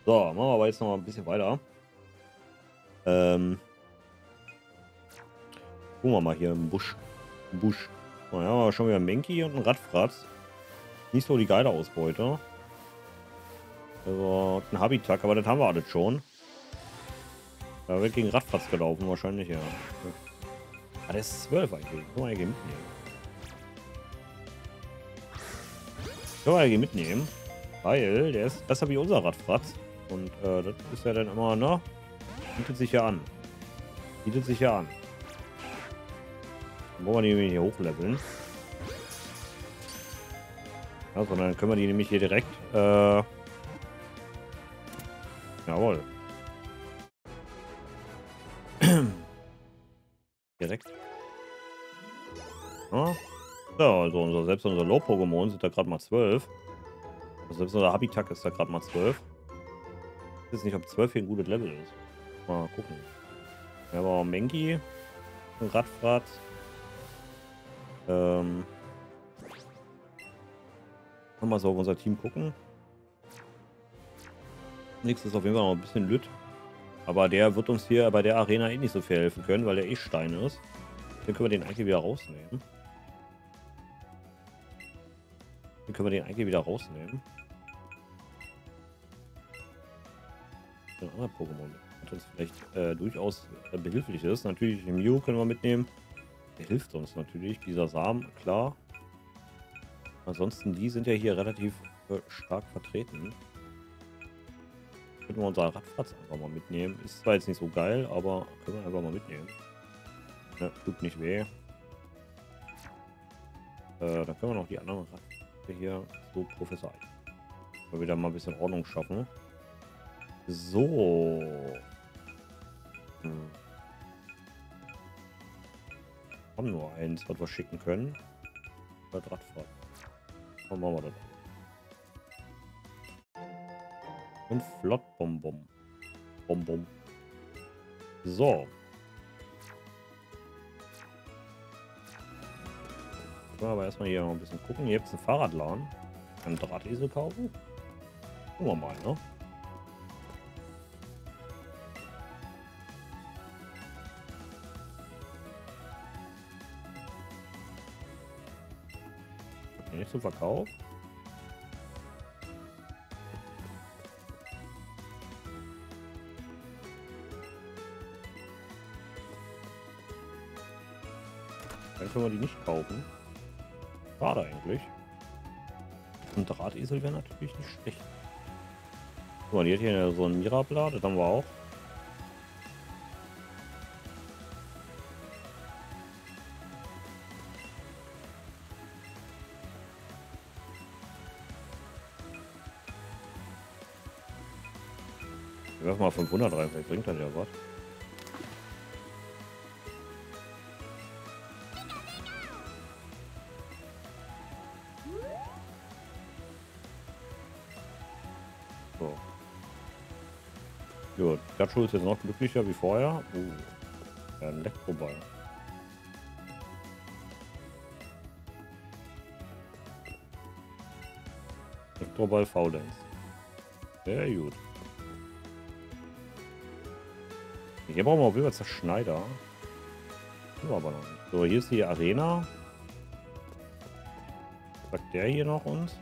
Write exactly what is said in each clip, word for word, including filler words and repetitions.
So, machen wir aber jetzt noch mal ein bisschen weiter. Ähm, gucken wir mal hier im Busch. Im Busch. Naja, schon wieder ein Menki und ein Radfratz. Nicht so die geile Ausbeute. Also ein Habitat, aber das haben wir alles schon. Da wird gegen Radfratz gelaufen, wahrscheinlich, ja. Ah, der ist zwölf eigentlich. Können wir eigentlich mitnehmen. Können wir eigentlich mitnehmen. Weil der ist besser wie unser Radfratz. Und äh, das ist ja dann immer, ne? Bietet sich ja an. Bietet sich ja an. Dann wollen wir die hier hochleveln. Ja, sondern können wir die nämlich hier direkt. Äh, jawohl. Direkt. Ja. So, also unser, selbst unser Low-Pokémon sind da gerade mal zwölf. Also selbst unser Habitat ist da gerade mal zwölf. Ich weiß nicht, ob zwölf hier ein gutes Level ist. Mal gucken. Wir haben auch Menki. Ein Radfratz. Ähm. Mal so auf unser Team gucken. Nächstes ist auf jeden Fall noch ein bisschen Lütt. Aber der wird uns hier bei der Arena eh nicht so viel helfen können, weil der eh Stein ist. Dann können wir den eigentlich wieder rausnehmen. Dann können wir den eigentlich wieder rausnehmen. Ein anderer Pokémon, das uns vielleicht äh, durchaus äh, behilflich ist. Natürlich, den Mew können wir mitnehmen. Der hilft uns natürlich, dieser Samen, klar. Ansonsten, die sind ja hier relativ äh, stark vertreten. Können wir unser Radfratz einfach mal mitnehmen. Ist zwar jetzt nicht so geil, aber können wir einfach mal mitnehmen. Ja, tut nicht weh. Äh, dann können wir noch die anderen Radfratze hier so Professor Mal wieder mal ein bisschen Ordnung schaffen. So. Hm. Haben nur eins, was wir schicken können. Das Radfahrt. Dann machen wir das. Und flott Bonbon. Bonbon. So. Aber erstmal hier noch ein bisschen gucken. Hier gibt es einen Fahrradladen. Einen Drahtesel kaufen. Gucken wir mal, ne? Nicht zum Verkauf. Dann können wir die nicht kaufen. Schade eigentlich. Ein Drahtesel wäre natürlich nicht schlecht. Guck mal, die hat hier so ein Mirabla, das haben wir auch. Wir werfen mal fünfhundert rein, vielleicht bringt das ja was. So. Gut, Pikachu ist jetzt noch glücklicher wie vorher. Uh, ja, ein Elektroball. Elektroball Faulenz. Sehr gut. Hier brauchen wir auf jeden Fall Zerschneider. Aber noch nicht. So, hier ist die Arena. Was sagt der hier noch uns?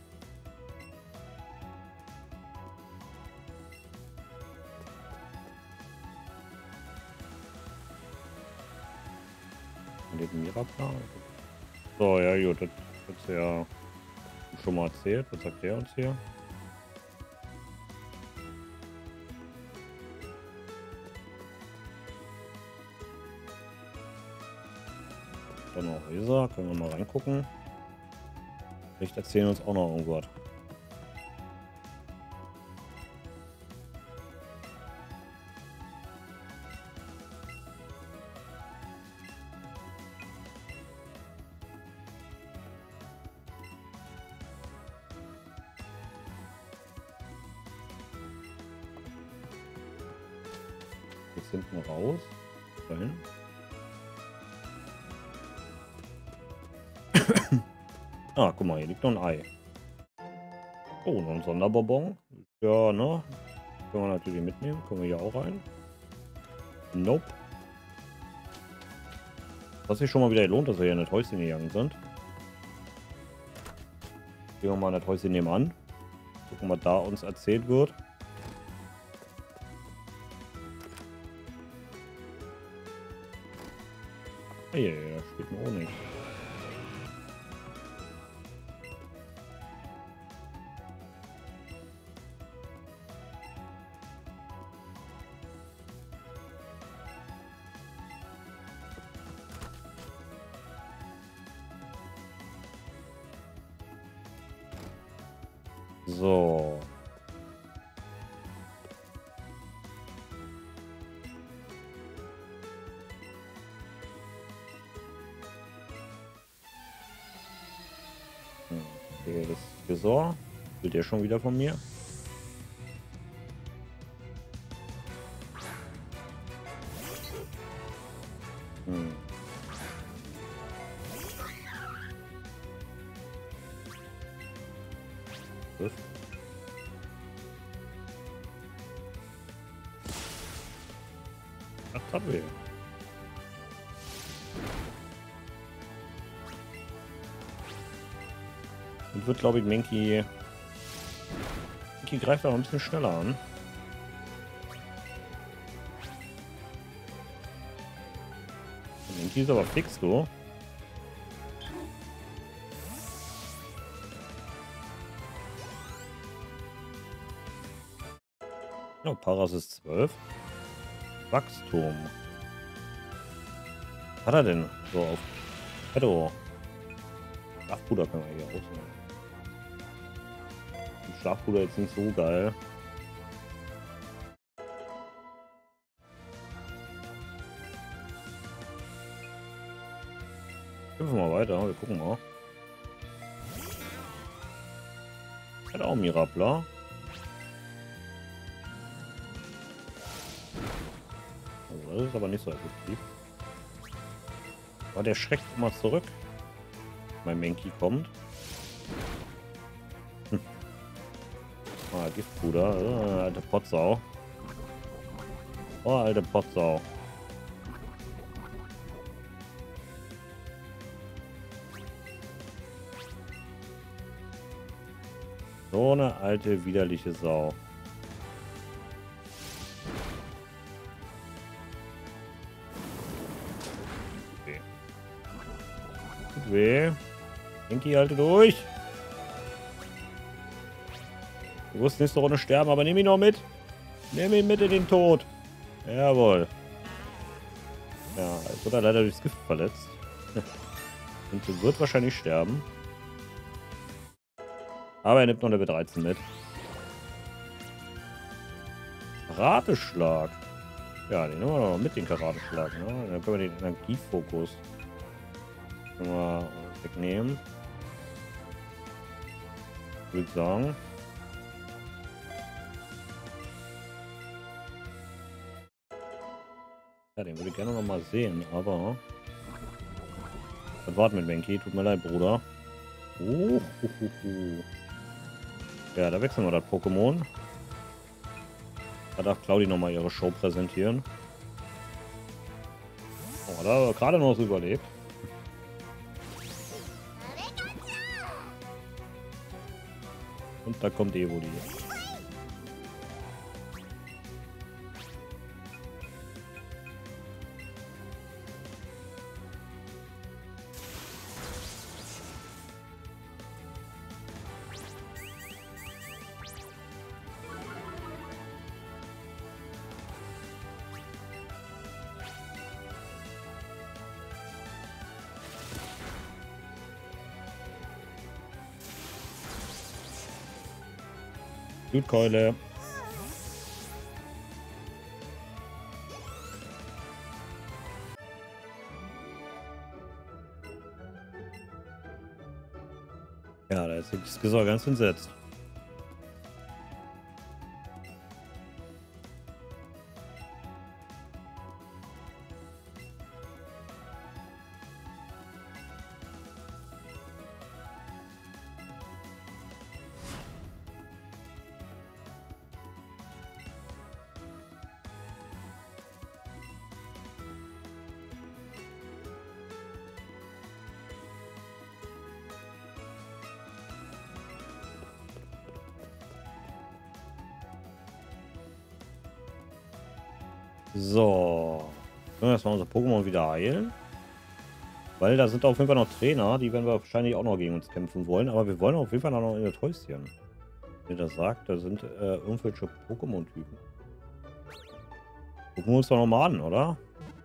Den Miraplan. So, ja gut, das ist ja schon mal erzählt. Was sagt der uns hier? Dann noch Laser, können wir mal reingucken. Vielleicht erzählen uns auch noch irgendwas. Jetzt hinten raus. Dahin. Ah, guck mal, hier liegt noch ein Ei. Oh, noch ein Sonderbonbon. Ja, ne? Können wir natürlich mitnehmen. Kommen wir hier auch rein? Nope. Was sich schon mal wieder lohnt, dass wir hier in das Häuschen gegangen sind. Gehen wir mal in das Häuschen nebenan. Gucken, was da uns erzählt wird. Hey, da steht ein Honig. So. Okay, das Tresor. Will der schon wieder von mir? Hm. Das. Ach, Tabelle. Und wird, glaube ich, Menki. Menki greift aber ein bisschen schneller an. Menki ist aber fix, du. Oh, Paras ist zwölf. Wachstum. Was hat er denn? So auf Pedro. Schlafpuder können wir hier ausnehmen. Schlafpuder jetzt nicht so geil. Kämpfen wir mal weiter, wir gucken mal. Hat auch Mirabla. Also das ist aber nicht so effektiv. Aber der schreckt immer zurück. Mein Menki kommt. Hm. Ah, Giftpuder. Oh, alte Potsau. Oh, alte Potsau. So eine alte, widerliche Sau. Okay. Tut weh. Menki, halte durch. Du wirst nächste Runde sterben, aber nimm ihn noch mit. Nimm ihn mit in den Tod. Jawohl. Ja, jetzt wird er leider durchs Gift verletzt. Und wird wahrscheinlich sterben. Aber er nimmt noch Level dreizehn mit. Karateschlag. Ja, den nehmen wir noch mit, den Karateschlag. Ne? Dann können wir den Energiefokus können wir wegnehmen. Würde ich sagen. Ja, den würde ich gerne noch mal sehen, aber... Das warten mit Menki. Tut mir leid, Bruder. Uh, uh, uh, uh. Ja, da wechseln wir das Pokémon. Da darf Claudi nochmal ihre Show präsentieren. Oh, da hat er gerade noch so überlebt. Und da kommt Evoli. Blutkeule. Ja, da ist das Gesor ganz entsetzt. So. Können wir erstmal unser Pokémon wieder heilen. Weil da sind auf jeden Fall noch Trainer, die werden wir wahrscheinlich auch noch gegen uns kämpfen wollen. Aber wir wollen auf jeden Fall noch in das Häuschen. Wenn ihr das sagt, da sind äh, irgendwelche Pokémon-Typen. Gucken wir uns doch nochmal an, oder?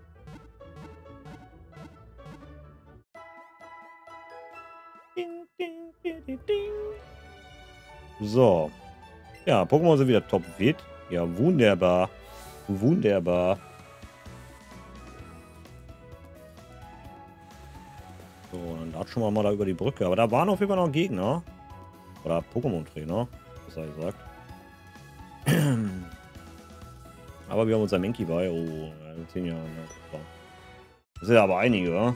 Ding, ding, ding, ding, ding. So. Ja, Pokémon sind wieder topfit. Ja, wunderbar. Wunderbar. So, dann latschen wir mal da über die Brücke. Aber da waren auf jeden Fall noch Gegner. Oder Pokémon-Trainer, besser gesagt. Aber wir haben unser Mankey bei. Oh, zehn Jahre. Das sind ja aber einige, oder?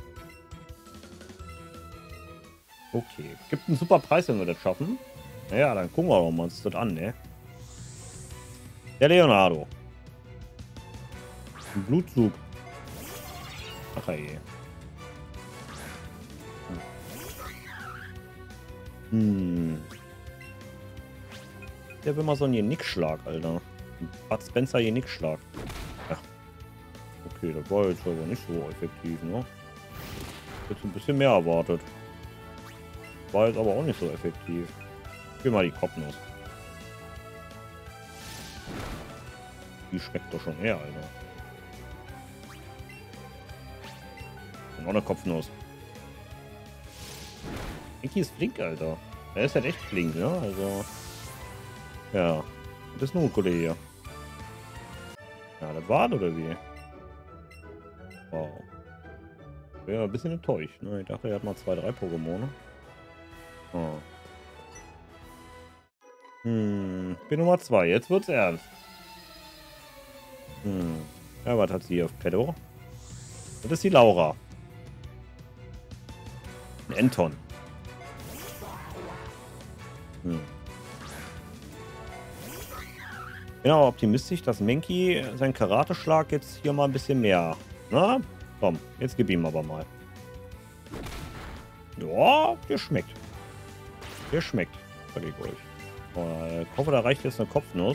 Okay. Gibt einen super Preis, wenn wir das schaffen. Naja, dann gucken wir doch mal uns das an, ne? Der Leonardo. Ein Blutzug. Ach ey. Hm. Der will mal so einen Genickschlag, Alter. Ein Bud Spencer Genickschlag. Ja. Okay, das war jetzt aber nicht so effektiv, ne? Jetzt ein bisschen mehr erwartet. War jetzt aber auch nicht so effektiv. Ich will mal die Kopfnuss. Die schmeckt doch schon her, Alter. Und noch eine Kopfnuss. Mickey ist flink, Alter. Er ist halt echt flink, ne? Also. Ja. Das ist nur ein Kollege. Ja, das war's, oder wie? Wow. Ich bin ja ein bisschen enttäuscht, ne? Ich dachte, er hat mal zwei, drei Pokémon. Oh. Hm. Ich bin Nummer zwei. Jetzt wird's ernst. Hm. Ja, was hat sie hier auf Petto? Das ist die Laura. Ein Anton. Hm. Bin aber optimistisch, dass Mankey seinen Karateschlag jetzt hier mal ein bisschen mehr. Na, komm, jetzt gib ihm aber mal. Ja, der schmeckt. Der schmeckt, sag ich euch. Oh, ich hoffe, da reicht jetzt eine Kopfnuss.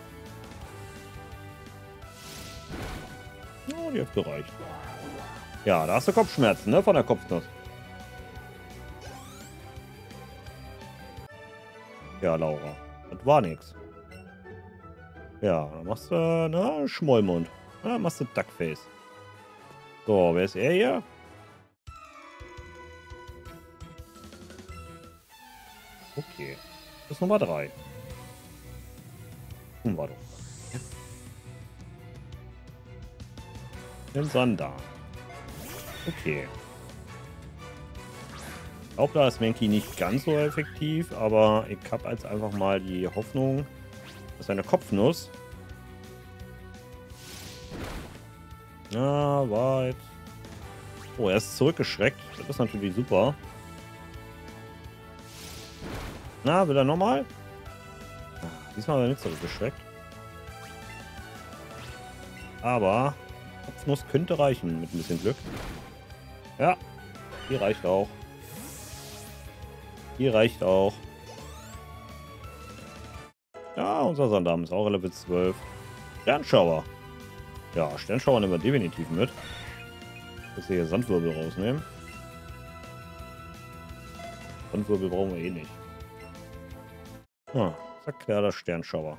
Oh, die hat gereicht. Ja, da hast du Kopfschmerzen, ne, von der Kopfnuss. Ja, Laura. Das war nix. Ja, dann machst du, ne, Schmollmund. Dann machst du Duckface. So, wer ist er hier? Okay. Das ist Nummer drei. Hm, war doch. Den Sandan. Okay. Ich glaube, da ist Mankey nicht ganz so effektiv, aber ich habe jetzt einfach mal die Hoffnung, dass eine Kopfnuss. Ja, war jetzt. Oh, er ist zurückgeschreckt. Das ist natürlich super. Na, will er nochmal? Diesmal hat er nicht zurückgeschreckt. Aber Kopfnuss könnte reichen mit ein bisschen Glück. Ja, die reicht auch. Die reicht auch. Ja, unser Sandam ist auch Level zwölf. Sternschauer. Ja, Sternschauer nehmen wir definitiv mit. Dass wir hier Sandwirbel rausnehmen. Sandwirbel brauchen wir eh nicht. Ah, zack, ja, das Sternschauer.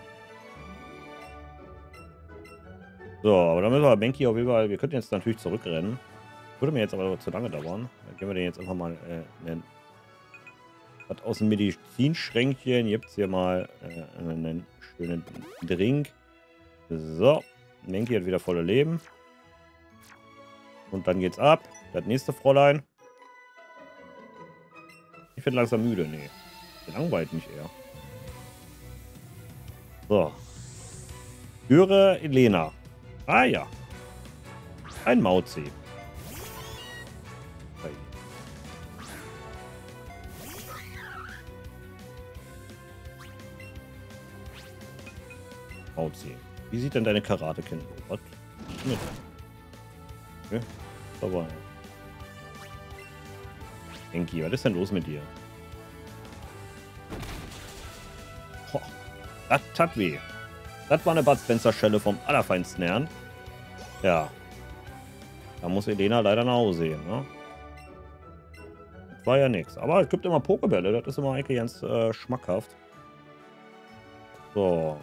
So, aber dann müssen wir Mankey auf jeden Fall. Wir könnten jetzt natürlich zurückrennen. Würde mir jetzt aber zu lange dauern. Dann gehen wir den jetzt einfach mal äh, nennen. Was aus dem Medizinschränkchen. Gibt es hier mal äh, einen schönen Drink. So. Mankey hat wieder volle Leben. Und dann geht's ab. Das nächste Fräulein. Ich bin langsam müde. Nee. Langweilt mich eher. So. Höre Elena. Ah ja. Ein Mauzi. Mauzi. Wie sieht denn deine Karate-Kind aus? Was? Okay. Aber. Enki, was ist denn los mit dir? Boah, das tat weh. Das war eine Bud Spencer-Schelle vom allerfeinsten Herrn. Ja. Da muss Elena leider nach Hause gehen, ne? Das war ja nichts. Aber es gibt immer Pokebälle. Das ist immer eigentlich ganz äh, schmackhaft. So.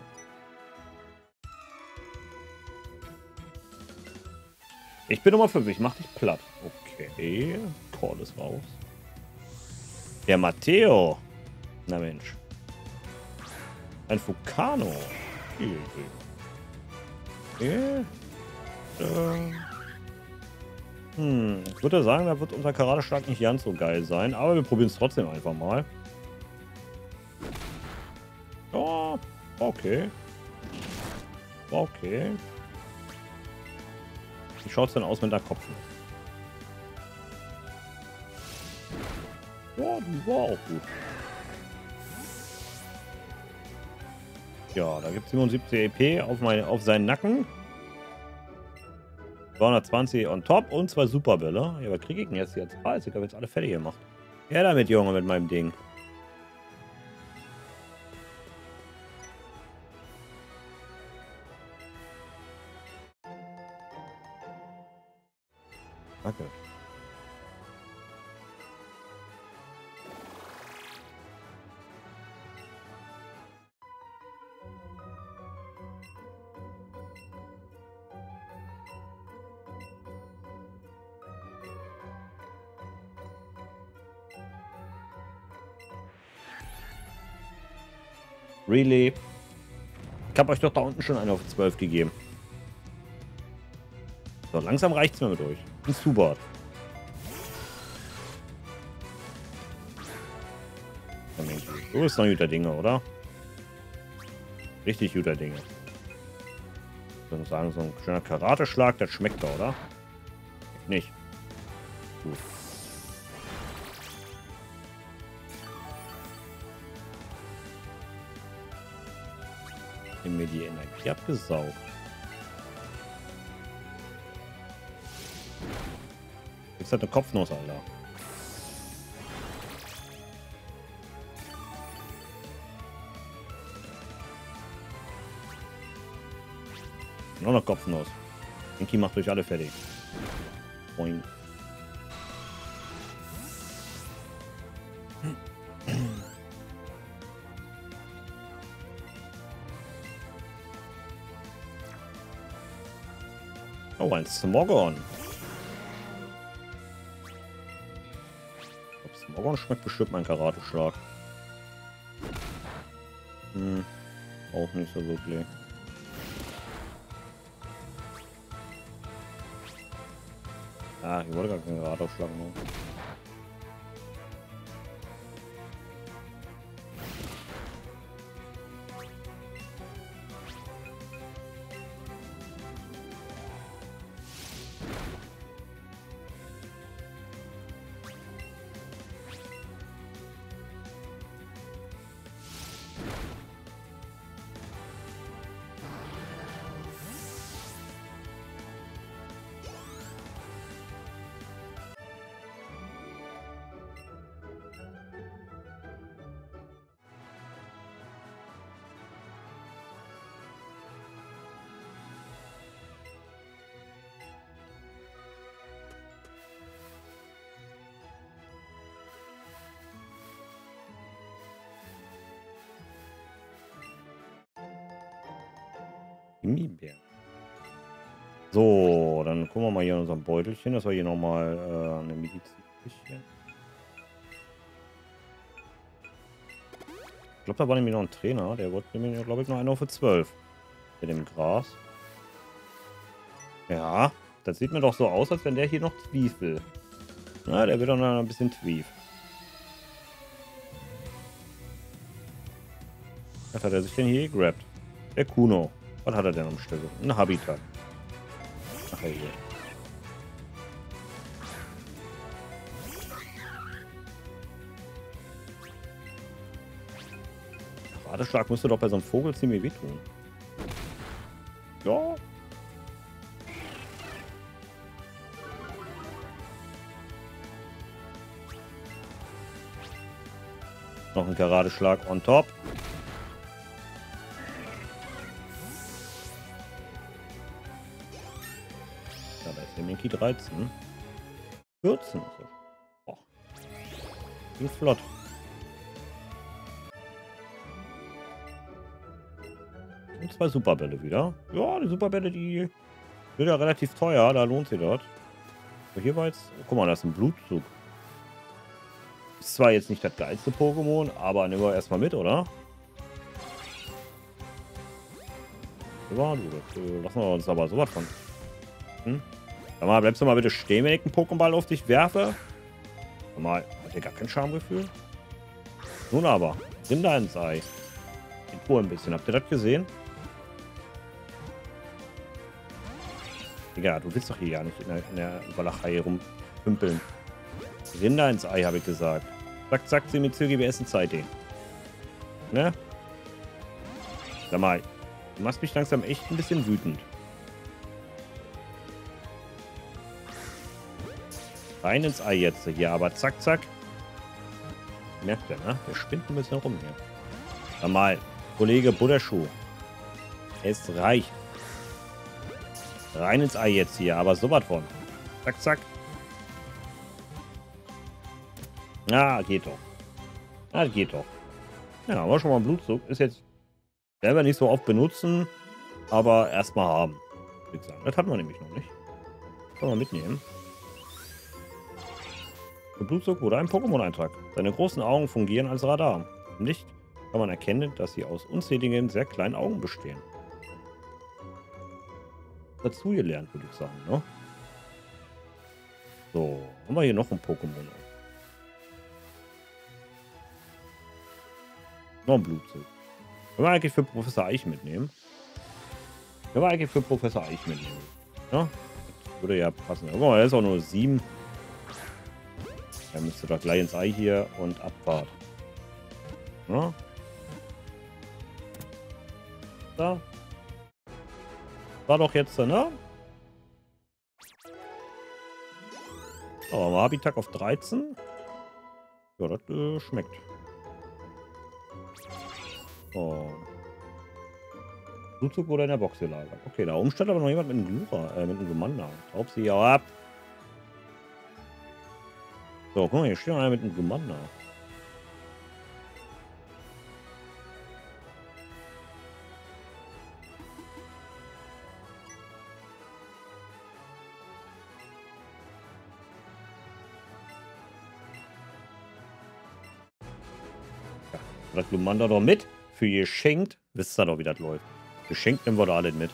Ich bin Nummer fünf. Ich mach dich platt. Okay. Call ist raus. Der Matteo. Na Mensch. Ein Vulcano. Okay. Äh. Hm. Ich würde sagen, da wird unser Karateschlag nicht ganz so geil sein. Aber wir probieren es trotzdem einfach mal. Oh. Okay. Okay. Wie schaut es denn aus mit der Kopfnuss? Ja, die war auch gut. Ja, da gibt es siebenundsiebzig E P auf, meine, auf seinen Nacken. zweihundertzwanzig on top und zwei Superbälle. Ja, was kriege ich denn jetzt jetzt? Ah, ich habe jetzt alle fertig gemacht. Ja, damit, Junge, mit meinem Ding. Danke. Really? Ich habe euch doch da unten schon einen auf zwölf gegeben. So, langsam reicht's mir mit euch. Ein Subart. So ist noch guter Dinge, oder? Richtig guter Dinge. Ich würde sagen, so ein schöner Karateschlag, das schmeckt da, oder? Nicht. Gut. Mir die Energie abgesaugt. Jetzt hat eine Kopfnuss, Alter. Noch eine Kopfnuss. Inki macht euch alle fertig. Boing. Oh, ein Smogon. Smogon schmeckt bestimmt mein Karateschlag. Hm, auch nicht so wirklich. Ah, ich wollte gar keinen Karateschlag machen. Gummibär. So, dann gucken wir mal hier in unserem Beutelchen, dass wir hier nochmal äh, eine Medizin. Ich glaube, da war nämlich noch ein Trainer, der wollte nämlich, glaube ich, noch einen auf zwölf. Mit dem Gras. Ja, das sieht mir doch so aus, als wenn der hier noch Twief will. Na, der wird doch noch ein bisschen Twief. Was hat er sich denn hier gegrabt? Der Kuno. Was hat er denn am Stück? Ein Habitat. Ach ja, hier. Radeschlag müsste doch bei so einem Vogel ziemlich wehtun. Ja. Noch ein Karateschlag on top. Der Minky dreizehn. vierzehn. Boah. Ging flott. Und zwei Superbälle wieder. Ja, die Superbälle, die sind ja relativ teuer. Da lohnt sich das. So, hier war jetzt... Guck mal, da ist ein Blutzug. Ist zwar jetzt nicht das geilste Pokémon, aber nehmen wir erstmal mit, oder? Ja, du, das, äh, lassen wir uns aber sowas von. Hm? Sag mal, bleibst du mal bitte stehen, wenn ich einen Pokéball auf dich werfe? Sag mal, hat ihr gar kein Schamgefühl? Nun aber, nimm da ins Ei. In Ruhe ein bisschen. Habt ihr das gesehen? Digga, du willst doch hier ja nicht in der, in der Walachei rumpümpeln. Rinder ins Ei, habe ich gesagt. Zack, zack, sie mit Züge, wir essen Zeit den. Ne? Sag mal, du machst mich langsam echt ein bisschen wütend. Rein ins Ei jetzt hier, aber zack, zack. Merkt ihr, ne? Der spinnt ein bisschen rum hier. Sag mal, Kollege Buddha-Schuh. Es reicht. Rein ins Ei jetzt hier, aber sowas von. Zack, zack. Na, geht doch. Na, geht doch. Ja, aber schon mal ein Blutzug. Ist jetzt selber nicht so oft benutzen, aber erstmal haben. Würde ich sagen. Das hatten wir nämlich noch nicht. Können wir mitnehmen. Ein Blutzug oder ein Pokémon-Eintrag. Seine großen Augen fungieren als Radar. Im Licht kann man erkennen, dass sie aus unzähligen, sehr kleinen Augen bestehen. Dazu gelernt, würde ich sagen, ne? So, haben wir hier noch ein Pokémon. Noch ein Blutzug. Können wir eigentlich für Professor Eich mitnehmen? Können wir eigentlich für Professor Eich mitnehmen? Ja? Das würde ja passen. Guck mal, er ist auch nur sieben. Er müsste doch gleich ins Ei hier und Abfahrt. Ja? Da. War doch jetzt, ne? Aber mal Habitat auf dreizehn. Ja, das äh, schmeckt. Oh. Blutzug wurde in der Box gelagert. Okay, da oben stand aber noch jemand mit einem Glura, äh, mit einem Glumanda. Taub sie ja ab. So, guck mal, hier steht noch einer mit einem Glumanda. Ja, das Glumanda doch mit. Für geschenkt. Wisst ihr doch, wie das läuft. Geschenkt nehmen wir da alle mit.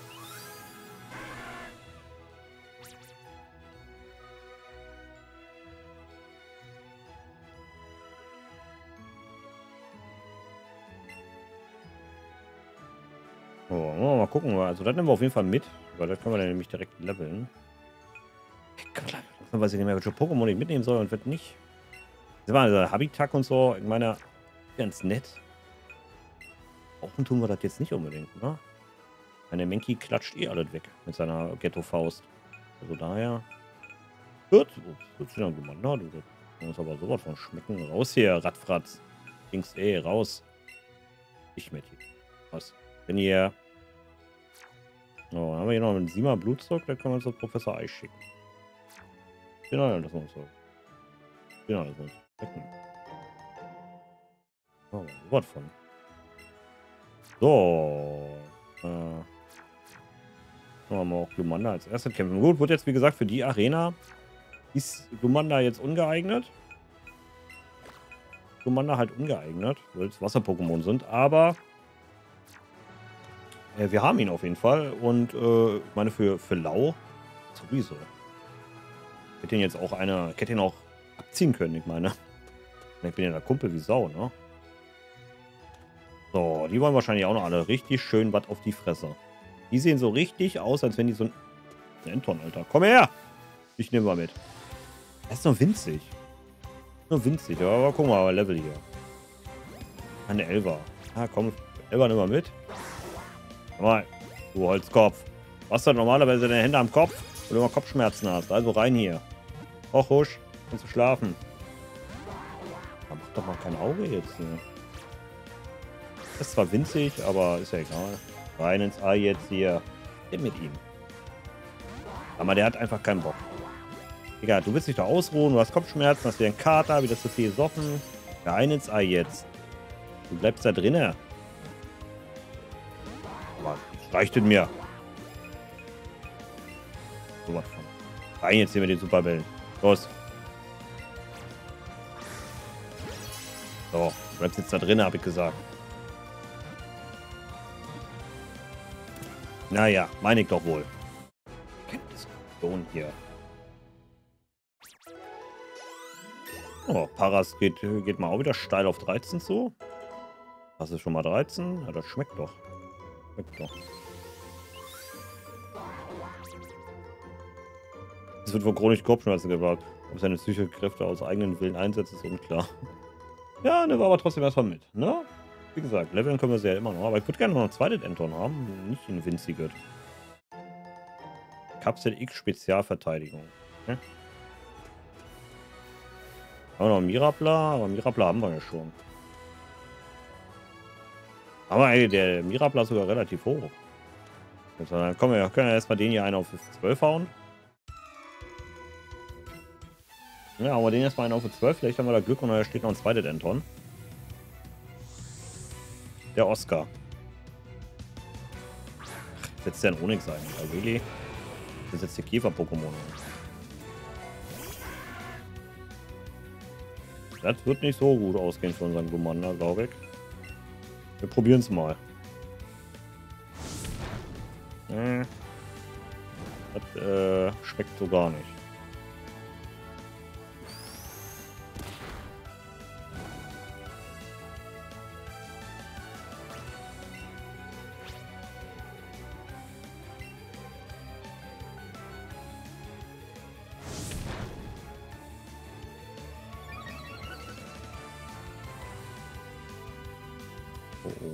Oh, mal gucken. Also das nehmen wir auf jeden Fall mit. Weil das können wir dann nämlich direkt leveln. Ich weiß nicht mehr, welche Pokémon ich mitnehmen soll und wird nicht. Das war also Habitat und so. Ich meine, ganz nett. Brauchen tun wir das jetzt nicht unbedingt, ne? Meine Menki klatscht eh alles weg mit seiner Ghetto-Faust. Also daher. Gut, wird wieder gemacht. Na, du musst aber sowas von schmecken. Raus hier, Radfratz. Dings eh, raus. Ich mit hier. Was? Wenn ihr. Oh, dann haben wir hier noch einen Siemer Blutzeug, da können wir uns zu Professor Eich schicken. Genau, das muss so. Genau, das muss schmecken. Oh, was von. So. Äh. Machen wir auch Glumanda als erstes kämpfen. Gut, wird jetzt wie gesagt für die Arena ist Glumanda jetzt ungeeignet. Glumanda halt ungeeignet, weil es Wasser-Pokémon sind, aber äh, wir haben ihn auf jeden Fall und äh, ich meine für, für Lau sowieso. Ich hätte ihn jetzt auch eine, ich hätte ihn auch abziehen können, ich meine. Ich bin ja der Kumpel wie Sau, ne? So, die wollen wahrscheinlich auch noch alle richtig schön was auf die Fresse. Die sehen so richtig aus, als wenn die so ein... Enton, Alter. Komm her! Ich nehme mal mit. Er ist nur winzig. Nur winzig. Ja, aber guck mal, Level hier. Eine Elfer. Ah, komm. Elfer, nimm mal mit. Komm mal. Du Holzkopf. Was hast du normalerweise deine Hände am Kopf? Wenn du immer Kopfschmerzen hast. Also rein hier. Och, husch. Kannst du schlafen. Da macht doch mal kein Auge jetzt hier. Ist zwar winzig, aber ist ja egal. Rein ins Ei jetzt hier. Mit ihm. Aber der hat einfach keinen Bock. Egal, du willst dich da ausruhen, du hast Kopfschmerzen, hast wieder einen Kater, wieder zu viel gesoffen. Rein ins Ei jetzt. Du bleibst da drinnen. Aber das reicht in mir. So was von. Rein jetzt hier mit den Superbällen. Los. So, du bleibst jetzt da drinnen, habe ich gesagt. Naja, meine ich doch wohl. Sohn hier. Oh, Paras geht, geht mal auch wieder steil auf dreizehn zu. Das ist schon mal dreizehn. Ja, das schmeckt doch. Schmeckt doch. Es wird von chronischen Kopfschmerzen gewarnt. Ob seine psychischen Kräfte aus eigenen Willen einsetzt, ist unklar. Ja, ne, war aber trotzdem erstmal mit, ne? Wie gesagt, leveln können wir sie ja immer noch. Aber ich würde gerne noch ein zweites Enton haben. Nicht ein winziges. Kapsel X Spezialverteidigung. Okay. Haben wir noch einen Mirabla? Aber Mirabla haben wir ja schon. Aber ey, der Mirabla ist sogar relativ hoch. Also, dann kommen wir, können wir erstmal den hier einen auf zwölf hauen. Ja, aber den erstmal einen auf zwölf. Vielleicht haben wir da Glück und da steht noch ein zweites Enton. Der Oscar. Ach, jetzt der ein Onyx sein. Also really? Das ist jetzt der Käfer-Pokémon. Das wird nicht so gut ausgehen für unseren Glumanda, glaube ich. Wir probieren es mal. Hm. Das äh, schmeckt so gar nicht. Oh, oh.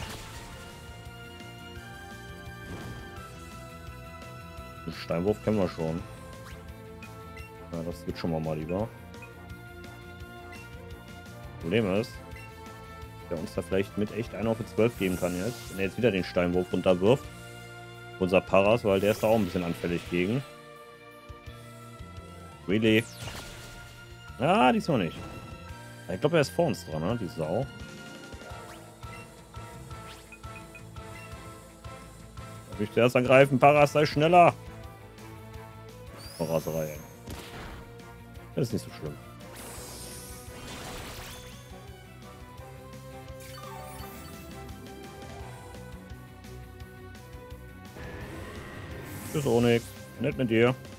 Den Steinwurf kennen wir schon. Ja, das wird schon mal mal lieber. Problem ist, der uns da vielleicht mit echt einer auf zwölf geben kann jetzt. Wenn er jetzt wieder den Steinwurf runterwirft. Unser Paras, weil der ist da auch ein bisschen anfällig gegen. Really? Ah, diesmal nicht. Ich glaube, er ist vor uns dran, ne? Die Sau. Darf ich zuerst angreifen? Paras, sei schneller! Raserei. Das ist nicht so schlimm. Tschüss, Onyx. Nett mit dir.